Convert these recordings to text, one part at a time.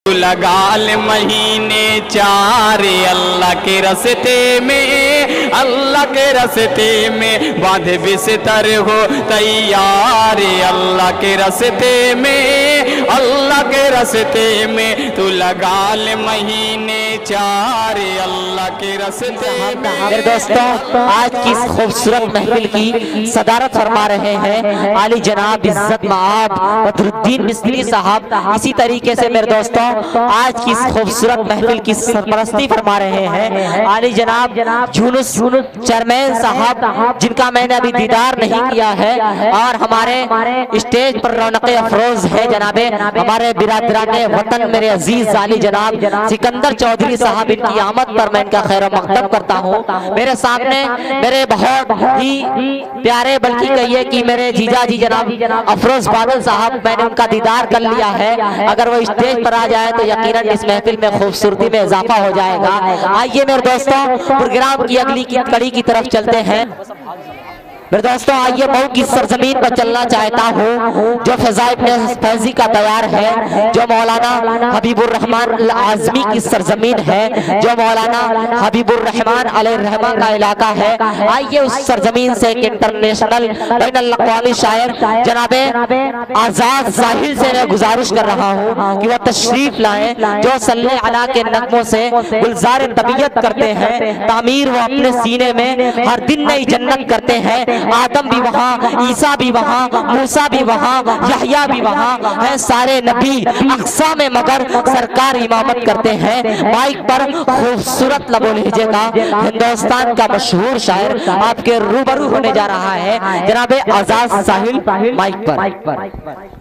लगा ले महीने चार अल्लाह के रस्ते में, अल्लाह के रस्ते में बांधे बिस्तर हो तैयार अल्लाह के रस्ते में, अल्लाह के रस्ते में तू लगा ले महीने चार अल्लाह के रस्ते में। मेरे दोस्तों आज की इस खूबसूरत महफिल की सदारत फरमा रहे हैं आली जनाब इज्जत माब बदरुद्दीन मिस्त्री साहब। इसी तरीके से मेरे दोस्तों आज की इस खूबसूरत महफिल की सरपरस्ती फरमा रहे हैं आली जनाब यूनुस चेयरमैन साहब, जिनका मैंने अभी दीदार नहीं किया है और हमारे स्टेज पर रौनक अफरोज है जनाबे हमारे बिरादराने वतन मेरे अजीज आली जनाब सिकंदर चौधरी साहब। इनकी आमद पर मैं इनका खैर मकदम करता हूँ। मेरे सामने मेरे बहुत ही प्यारे बल्कि कहिए कि मेरे जीजा जी जनाब अफरोज बादल साहब, मैंने उनका दीदार कर लिया है। अगर वो स्टेज पर आ जाए तो यकीनन इस महफिल में खूबसूरती में इजाफा हो जाएगा। आइए मेरे दोस्तों प्रोग्राम की अगली कड़ी की तरफ चलते हैं। मेरे दोस्तों आइए मऊ की सरजमीन पर चलना चाहता हूँ जो फजाइल फैजी का तैयार है, जो मौलाना हबीबुर रहमान आजमी की सरजमीन है, जो मौलाना हबीबुर रहमान अलैहिर्रहमान का इलाका है। आइए उस सरजमीन से एक इंटरनेशनल बैनुल अक़वामी शायर जनाबे आजाद साहिल से मैं गुजारिश कर रहा हूँ कि वह तशरीफ लाएं, जो सल्ले अला के नगमों से गुलजार तबीयत करते हैं। तामीर वो अपने सीने में हर दिन नई जन्नत करते हैं। आदम भी वहाँ, ईसा भी वहाँ, मूसा भी वहाँ, यहया भी वहाँ है, सारे नबी अक्सा में मगर सरकार इमामत करते हैं। माइक पर खूबसूरत लबो लहजे का हिंदुस्तान का मशहूर शायर आपके रूबरू होने जा रहा है जनाबे आजाद साहिल माइक पर।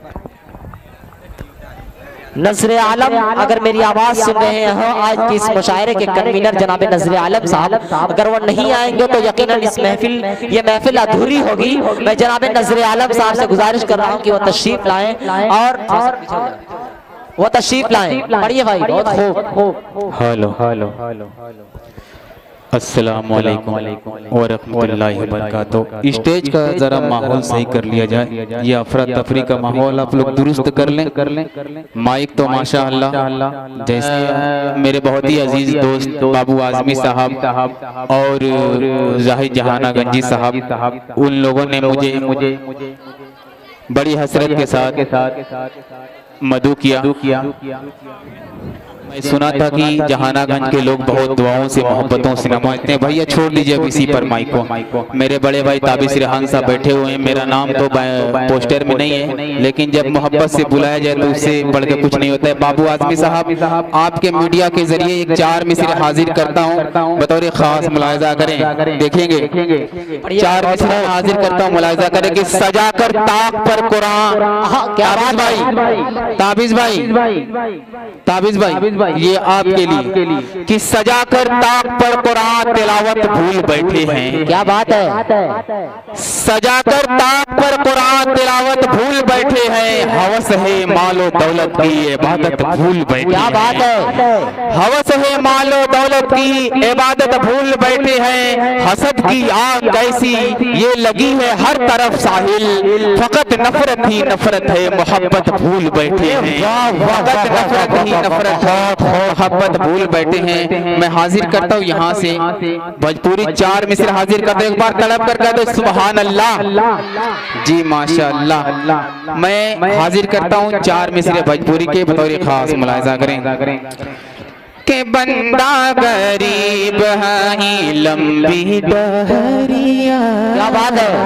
नजरे आलम अगर मेरी आवाज सुन रहे हैं आज की इस मुशायरे के कन्वीनर जनाबे नजरे आलम साहब, अगर वो नहीं आएंगे तो यकीनन इस ये महफिल अधूरी होगी। मैं जनाबे नजरे आलम साहब से गुजारिश कर रहा हूँ कि वो तशरीफ लाएं और वो तशरीफ लाएं। पढ़िए भाई, बहुत खूब। हेलो हेलो हेलो अस्सलाम वालेकुम व रहमतुल्लाहि व बरकातहू। स्टेज का जरा माहौल सही कर लिया जाए, ये अफरा तफरी का माहौल आप लोग दुरुस्त कर लें। माइक तो माशाअल्लाह जैसे मेरे बहुत ही अजीज दोस्त बाबू आजमी साहब और जाहिद जहाना गंजी साहब, उन लोगों ने मुझे बड़ी हसरत के साथ मदू किया। मैं सुना था कि जहानागंज के लोग बहुत दुआओं से मोहब्बतों से नवाजते हैं। भैया छोड़ दीजिए अब इसी पर माइक को। मेरे बड़े भाई ताबिश रेहान साहब बैठे हुए हैं, मेरा नाम तो पोस्टर में नहीं है, लेकिन जब मोहब्बत से बुलाया जाए तो उससे बढ़ के कुछ नहीं होता है। बाबू आजमी साहब, आपके मीडिया के जरिए एक 4 मिसरे हाजिर करता हूँ, बतौर खास मुलायजा करें, देखेंगे 4 मिसरे हाजिर करता हूँ, मुलायजा करें कि सजा कर ताक पर कुरान। ताबिज भाई ये आपके लिए कि सजा कर ताक पर कुरान तिलावत भूल बैठे हैं। क्या बात है, सजा कर ताक पर कुरान तिलावत भूल बैठे हैं। हवस है मालो दौलत की इबादत भूल बैठे। क्या बात है, हवस है मालो दौलत की इबादत भूल बैठे हैं। हसद की आग कैसी ये लगी है हर तरफ साहिल, फकत नफरत ही नफरत है मोहब्बत भूल बैठे हैं। फकत नफरत ही नफरत है मोहब्बत भूल बैठे हैं। मैं हाजिर करता हूँ यहाँ से भोजपुरी 4 मिसरे हाजिर करते, एक बार तलब कर कह दो सुभान अल्लाह जी माशाअल्लाह। मैं हाजिर करता हूँ 4 मिसरे भोजपुरी के बतौर खास मुलाहिजा करें के बंदा गरीब है लंबी डहरिया। क्या बात है,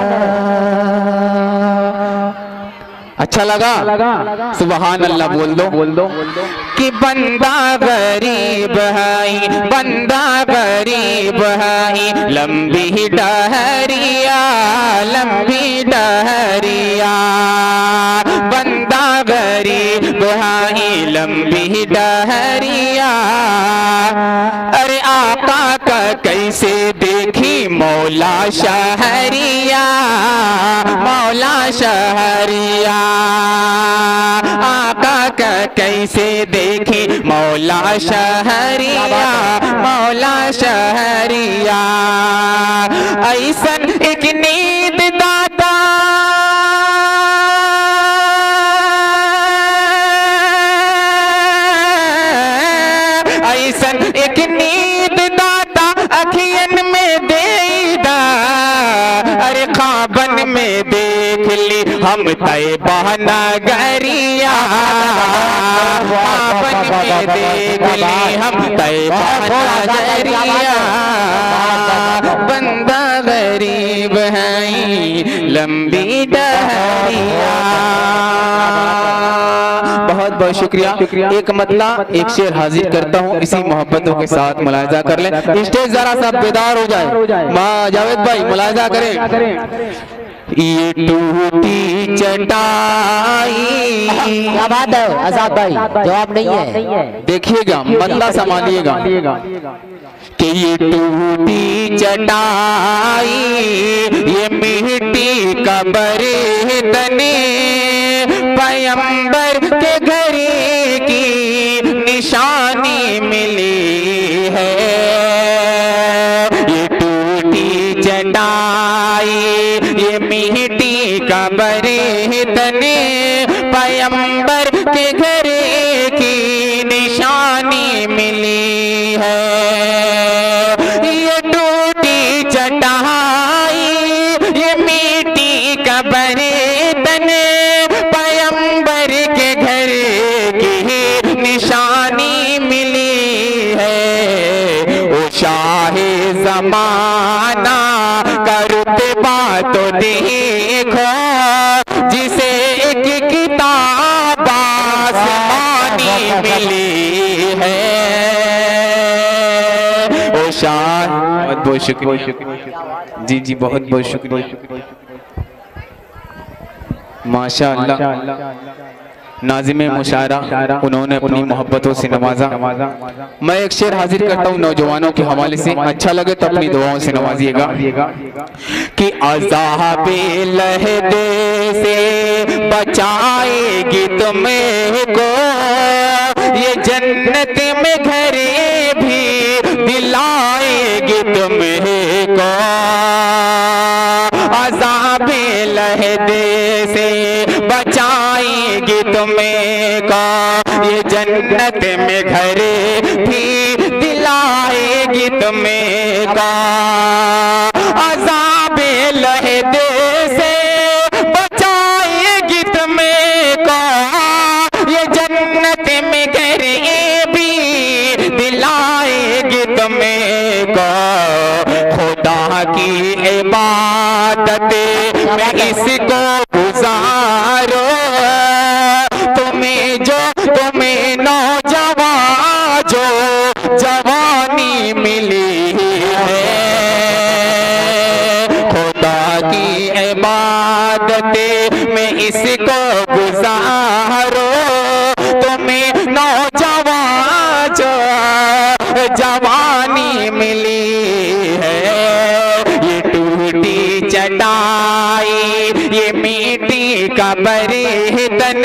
अच्छा लगा, सुभान अल्लाह बोल दो कि बंदा गरीब है, बंदा गरीब है लंबी डहरिया, लंबी डहरिया। बंदा गरीब है लंबी डहरिया। अरे आका का कैसे देखी मौला शहरिया, मौला शहरिया। आका का कैसे देखी मौला शहरिया, मौला शहरिया। ऐसन एक नींद दाता ऐसन एक नींद दाता अखियन में देदा, अरे ख्वाबन में देख ली हम तैबा नगरिया, ख्वाबन में देख ली हम तैबा नगरिया, बंदा गरीब है लंबी डहरिया। बहुत बहुत शुक्रिया। एक मतला एक शेर हाजिर करता हूँ, इसी मोहब्बतों के साथ मुलाहिजा कर लें। स्टेज जरा सा बेदार हो जाए। माँ जावेद भाई मुलाहिजा करें। ये टूटी चटाई, क्या बात है आजाद भाई, जवाब नहीं है। देखिएगा मतला संभालिएगा कि ये टूटी चटाई ये मिट्टी का बर्तने पैगंबर के घर की निशानी मिली है। ये टूटी चटाई ये मिट्टी का बर्तने पैगंबर के घर की निशानी मिली है। ये टूटी चटाई ये मिट्टी का बर्तन पैगंबर के घर की निशानी मिली है। ओ शाहे ज़माना का रुतबा तो देखो, जिसे एक किताब आसमानी मिली है। ओ शाह बहुत बहुत शुक्रिया। जी जी बहुत बहुत शुक्रिया। माशाअल्लाह नाज़िमे मुशायरा उन्होंने अपनी मोहब्बतों से नवाजा। मैं एक शेर हाजिर करता हूँ नौजवानों के हवाले से, अच्छा लगे तो अपनी दुआओं से नवाजिएगा कि अज़ाबे लहदे से बचाएगी तुमको, ये जन्नत में घर भी दिलाएगी तुमको। अज़ाबे लहदे से बचाएगी तुमको, ये जन्नत में घर भी दिलाएगी तुमको। अज़ाबे लहदे से बचाएगी तुमको, ये जन्नत में घर भी दिलाएगी तुमको। खुदा की इबादत में इसको गुजारो, तुम्हें नौजवान जो जवानी मिली है। खुदा की इबादत में इसको गुजारो, तुम्हें नौजवान जो जवानी मिली है। ये टूटी चटाई ये मिट्टी का बर्तन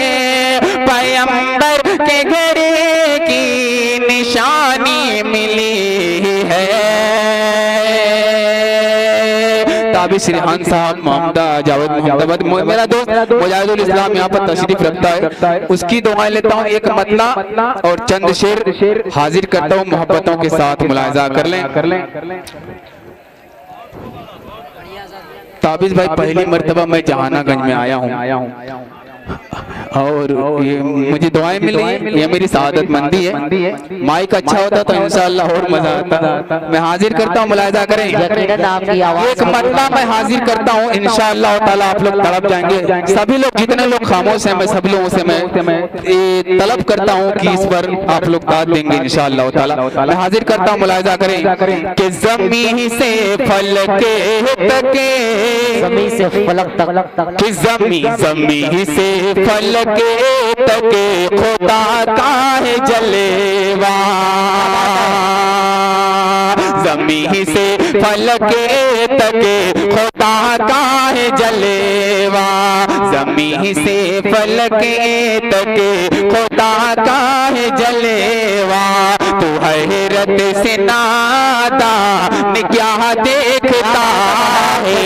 पैगंबर के घर की निशानी मिली है। ताबिश रिहान साहब मोहम्मद जावेद मोहम्मद मेरा दोस्त मुजाहिदुल इस्लाम यहाँ पर तशरीफ रखता है, उसकी दुआएं लेता हूँ। एक मतला और चंद शेर हाजिर करता हूँ, मोहब्बतों के साथ मुलाहिजा कर लें। ताबिश भाई पहली मर्तबा मैं जहानागंज में आया हूँ और ये मुझे दुआएं मिल रही है, ये मेरी सादतमंदी है। माइक अच्छा होता तो इंशाअल्लाह और मजा आता। मैं हाजिर करता हूँ, मुलाहिजा करें। एक मतला मैं हाजिर करता हूँ, इंशाअल्लाह ताला आप लोग तड़प जाएंगे। सभी लोग जितने लोग खामोश हैं, मैं सब लोगों से मैं तलब करता हूँ कि इस पर आप लोग दाद देंगे इंशाअल्लाह ताला। मैं हाजिर करता हूँ, मुलाहिजा करें कि ज़मीन से फलक तक, ज़मीन से फलक तक, ज़मीन से फलक तक खुदा का है जलवा। ज़मीन से फलक तक खुदा का है जलवा, ज़मीन से फलक तक खुदा का है जलवा। तू हैरत से नादा क्या देखता है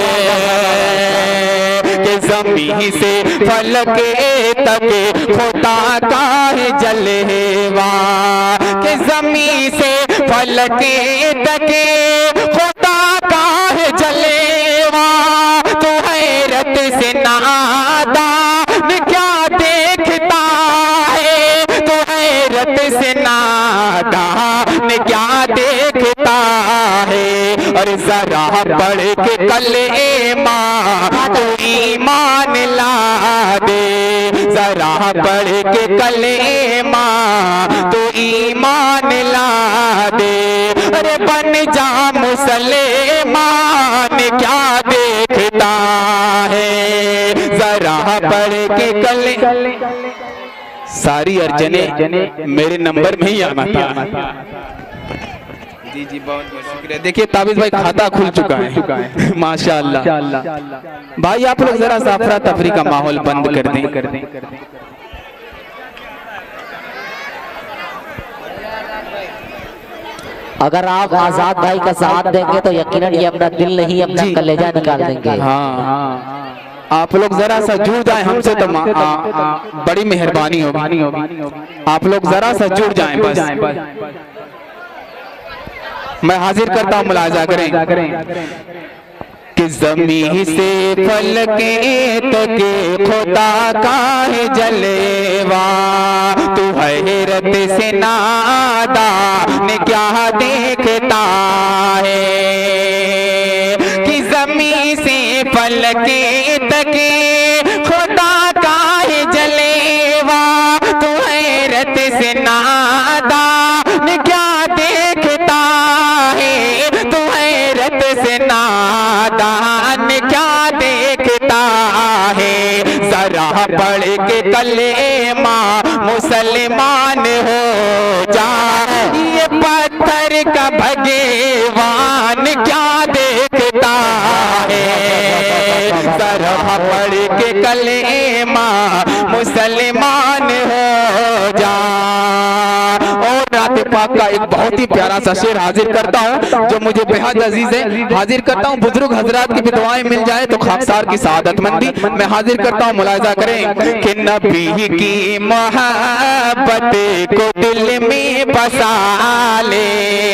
कि ज़मीन से फलक तक खुदा का है जलवा, कि ज़मीन जमी से फलके तके खुदा का है जलेवा, तू हैरत से नादान क्या देखता है, तू हैरत से नादान क्या देखता है। और जरा पढ़ के कलेमा तू ईमान ला दे, जरा पढ़ के कलेमा तू ईमान ला दे। अरे बन जा मुसलमान क्या देखता है, जरा पढ़ के कले। सारी अर्चने मेरे नंबर में ही आना था। जी जी बहुत बहुत शुक्रिया। देखिए ताबिज भाई खाता खुल चुका है माशाअल्लाह। भाई आप लोग जरा सा अफरा तफरी का माहौल बंद कर दें। अगर आप आजाद भाई का साथ देंगे तो यकीनन ये अपना दिल नहीं अपना कलेजा निकाल देंगे। हाँ आप लोग जरा सा जुड़ जाएं हमसे तो बड़ी मेहरबानी होगी। आप लोग जरा सा जुड़ जाएं बस। मैं हाजिर करता हूँ, मुलाजा करें कि जमी से फलके तके खुदा का है जलेवा, तू हैरत से नादान क्या देखता है। कि जमी से फलके तके खुदा का है जलेवा, तू हैरत से नादान क्या देखता है, तू हैरत से नादान क्या देखता है। जरा पढ़ के कलेमा मुसलमान हो जा, ये पत्थर का भगवान क्या देखता है। जरा पढ़ के कलेमा मुसलमान हो जा। और रात पाक का एक बहुत ही प्यारा सा शेर हाजिर करता हूँ जो मुझे बेहद अजीज है। हाजिर करता हूँ बुजुर्ग हजरात की भी दुआएं मिल जाए तो खाकसार की सादतमंदी मैं हाजिर करता हूँ। मुलाजा करें कि नबी की मोहब्बत को दिल में बसा ले,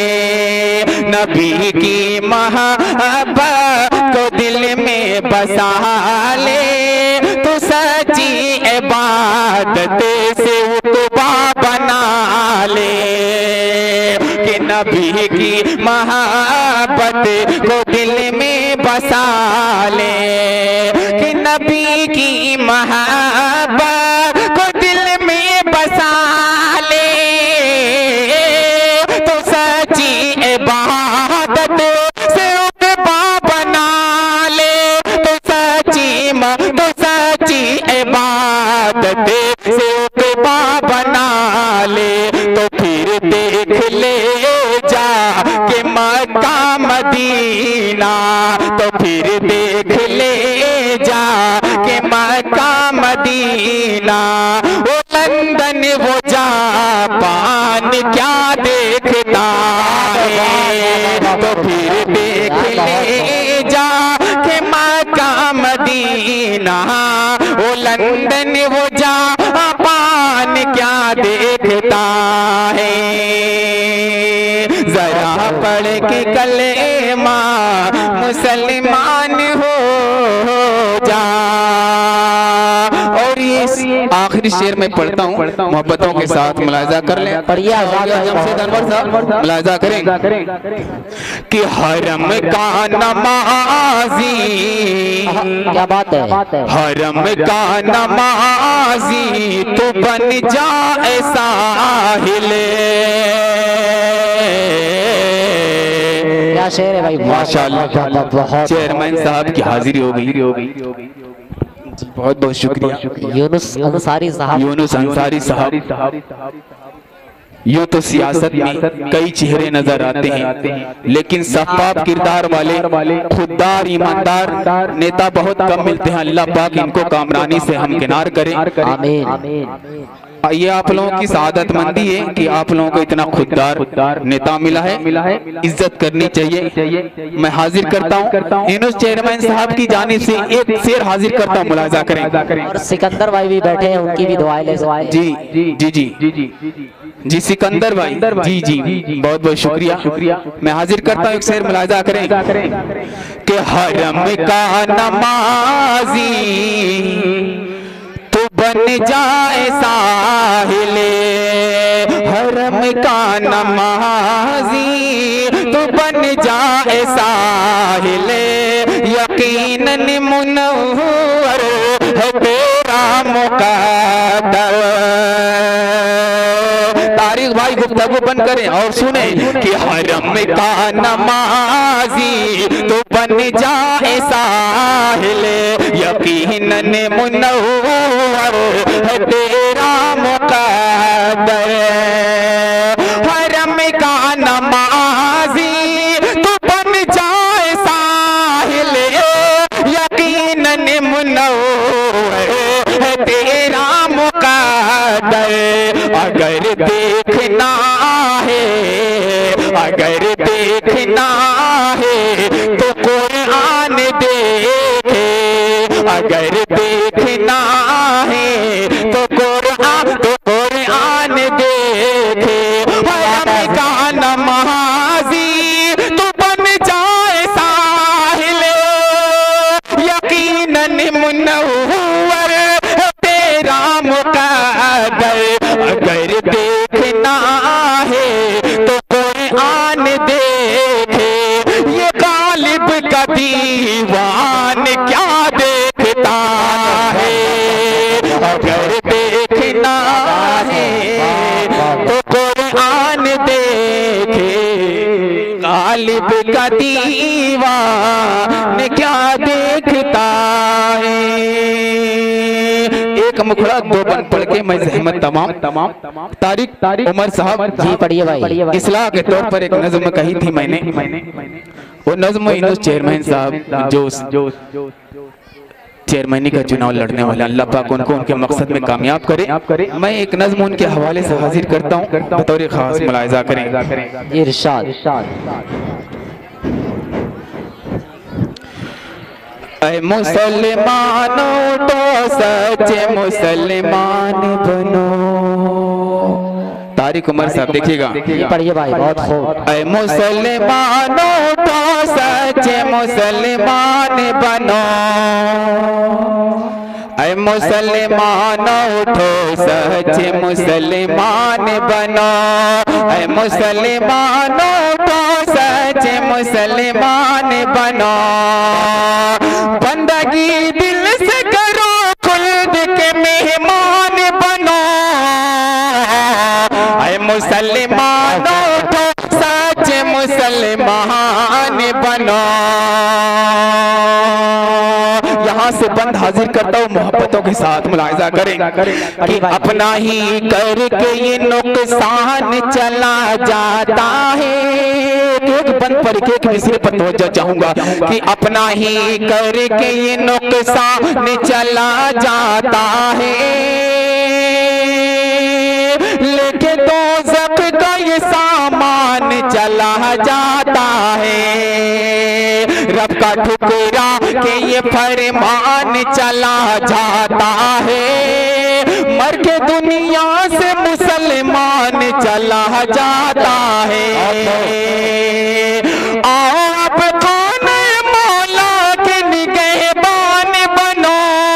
नबी की मोहब्बत को दिल में बसा ले, तो सच्ची इबादत से उतबा बना ले। कि नबी की मोहब्बत को दिल में बसा ले, कि नबी की मोहब्बत को दिल में बसा ले, तो सच्ची इबादत से उतबा बना ले, तो सच्ची इबादत से उतबा बना ले। तो फिर देख ले जा के मक्का मदीना, तो फिर देख ले जा के मक्का मदीना। वो लंदन वो जापान क्या देखता है, तो फिर देख ले जा के मक्का मदीना। वो लंदन वो जापान क्या देखता है। जरा पढ़ के कलेमा मुसलमान हो जा। और ये आखिरी शेर में पढ़ता हूँ, मोहब्बतों के साथ मुलाजा कर लें। जमशेद अनवर साहब मुलाजा करें कि हरम का नमाजी, क्या बात है, हरम का नमाजी तो बन जाए साहिले। क्या शेर है भाई, माशाअल्लाह। चेयरमैन साहब की हाजिरी हो गई। बहुत बहुत शुक्रिया यूनुस अंसारी साहब। यूँ तो सियासत में कई चेहरे नजर आते हैं, लेकिन सफाफ किरदार वाले खुददार ईमानदार नेता बहुत कम मिलते हैं। अल्लाह पाक इनको कामरानी से हमकिनार करे। आमीन। ये आप लोगों की सादतमंदी है कि आप लोगों को इतना खुददार नेता मिला है, इज्जत करनी चाहिए। मैं हाजिर करता हूँ यूनुस चेयरमैन साहब की जानिब से एक शेर हाजिर करता हूँ, मुलाजा करें। और सिकंदर भाई भी बैठे हैं, उनकी भी दुआएं ले। जी जी सिकंदर भाई, जी जी बहुत बहुत शुक्रिया। मैं हाजिर करता हूँ एक शेर मुलाहिजा करें कि हरम का नमाजी तो बन जाए साहिले, हरम का नमाजी तो बन जाए साहिले, यकीनन मुनव्वर है तेरा मुक़द्दर। तारीख भाई गुफ्तगू बंद करें और सुने कि हरम का नमाजी तो बन जाए साहिले, यकीनन मुनव्वर है तेरा मुक़द्दर। हरम का नमाजी तो बन जाए साहिले, यकीनन मुनव्वर है तेरा मुक़द्दर। अगर देखना है, अगर देखना है तो कुरान देखे, अगर देखना है तो कुरान देखे। हरम का नमाजी तो बन जाए साहिले, यकीनन मुनव्वर है तेरा मुक़द्दर। अगर देखना है तो कुरान देखे, ये गालिब का दीवान क्या देखता है। अगर देखना है तो कुरान देखे, गालिब का दीवान क्या देखता है। एक मुखड़ा दो बन पढ़ के मैं जहमत तमाम तारिक उमर साहब जी पढ़िए भाई। इस्लाह के तौर पर एक नज़्म कही थी मैंने, वो नज़्म यूनुस चेयरमैन साहब जो चेयरमैनी का चुनाव लड़ने वाले, अल्लाह पाक उनको उनके मकसद में कामयाब करे। मैं एक नज़्म उनके हवाले से हाजिर करता हूँ, बतौर खास मुलाहिजा करें। इरशाद। ऐ मुसलमानों तो सच्चे मुसलमान बनो। तारिक उमर साहब देखिएगा, पढ़िए भाई बहुत खूब। ऐ मुसलमानों तो सच्चे मुसलमान बनो, ऐ मुसलमानों उठो सच्चे मुसलमान बनो, ऐ मुसलमानों उठो सच्चे मुसलमान बनो। बंदगी दिल से करो, खुल्द के मेहमान बनो, ऐ मुसलमानों उठो सच्चे मुसलमान बनो। यहाँ से बंद हाजिर करता हूँ मोहब्बतों के साथ मुलाहिजा करें कि अपना ही करके ये नुकसान चला जाता है। एक बंद पढ़ के एक मिसरे पर तवज्जो चाहूंगा कि अपना ही करके ये नुकसान चला जाता है, लेके दोज़ख का ये सामान चला जाता है। रब का ठुकरा के ये फरमान चला जाता है, मर के दुनिया से मुसलमान चला जाता है। आप खाने मौला के निगहबान बनो,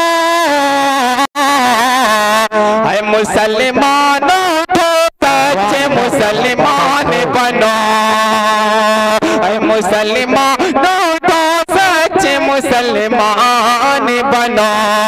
है मुसलमानों को सच्चे मुसलमान बनो, है मुसलमानों को सच्चे मुसलमान बनो।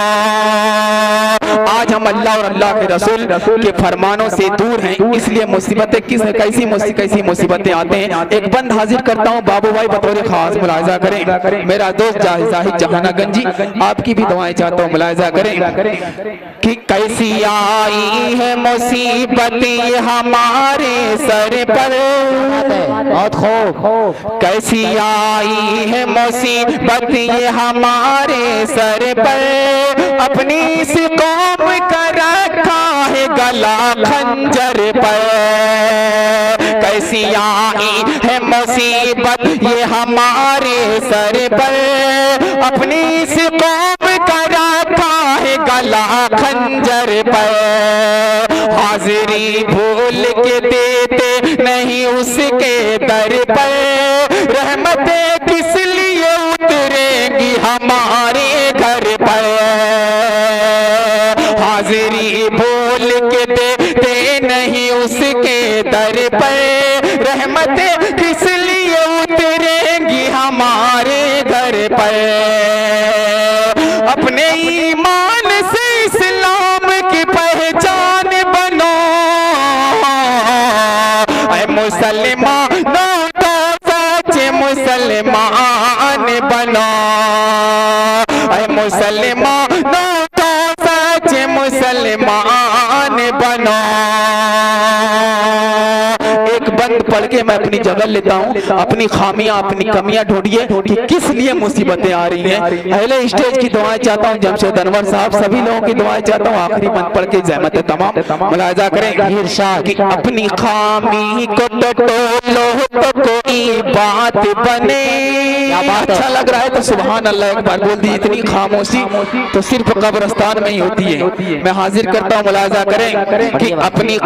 आज हम अल्लाह और अल्लाह के रसूल के फरमानों से दूर हैं, इसलिए मुसीबतें कैसी मुसीबतें आते हैं। एक बंद हाजिर करता हूँ बाबू भाई, बतौर खास मुलाहिजा करें। मेरा दोस्त जाहिद जहानागंजी, आपकी भी दुआएं चाहता हूँ, मुलाहिजा करें कि कैसी आई है मुसीबत ये हमारे सर पर, बहुत खूब। कैसी आई है मुसीबत ये हमारे सर पर, अपनी इस कौम का रखा है गला खंजर पर। कैसी आई है मुसीबत ये हमारे सर पर, अपनी इस कौम का रखा है गला वाला खंजर पर, हाजिरी भूल के देते नहीं उसके दर पर, रहमतें किस लिए उतरेंगी हमारे घर पर, हाजिरी भूल के देते नहीं उसके दर पर, रहमतें किस लिए उतरेंगी हमारे घर पर। अपने ईमान से इस्लाम की पहचान बनो, ऐ मुसलमानों तो सच्चे मुसलमान बनो, ऐ मुसलमानों तो सच्चे मुसलमान बनो। एक बंद पढ़ के मैं अपनी जगह लेता हूँ। अपनी खामियां अपनी कमियां ढूंढिए कि किस लिए मुसीबतें आ रही हैं। पहले स्टेज की दुआएं चाहता हूँ जमशेद अनवर साहब, सभी लोगों की दुआएं चाहता हूँ। आखिरी बंद पढ़ के जहमत तमाम मुलाजा करें। इरशाद कि अपनी खामी को टटोलो तो कोई बात बने। अच्छा लग रहा है तो सुभान अल्लाह एक बार बोल दी। इतनी खामोशी तो सिर्फ कब्रिस्तान में ही होती है। मैं हाजिर करता हूँ, मुलाजा करें कि अपनी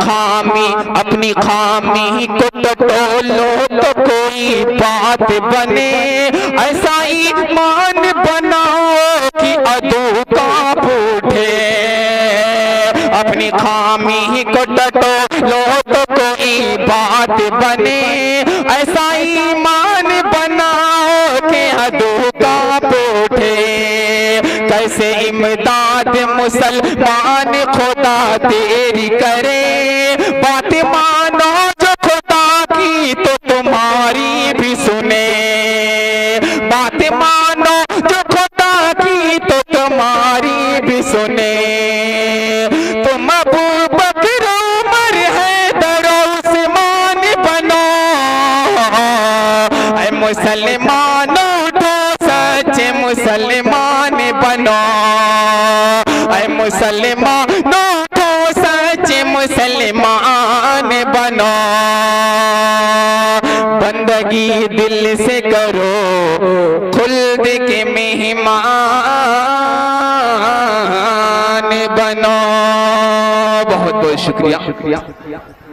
खामी को टटोलो तो कोई बात बने, ऐसा ईमान बनाओ कि अदू कांप उठे। अपनी खामी को टटोलो तो कोई बात बने, ऐसा ईमान बनाओ कि अदू कांप उठे। कैसे इमदाद मुसलमान खुदा तेरी करे, बात मानो जो खुदा की तो तुम्हारी भी सुने, बात मानो जो खुदा की तो तुम्हारी भी सुने। तुम अबू बकर उमर हैदर उस्मान बनो, ऐ मुसलमानों उठो सच्चे मुसलमान बनो, ऐ मुसलमानों उठो सच्चे मुसलमान बनो। बंदगी दिल से करो खुल्द के मेहमान बनो। बहुत बहुत शुक्रिया।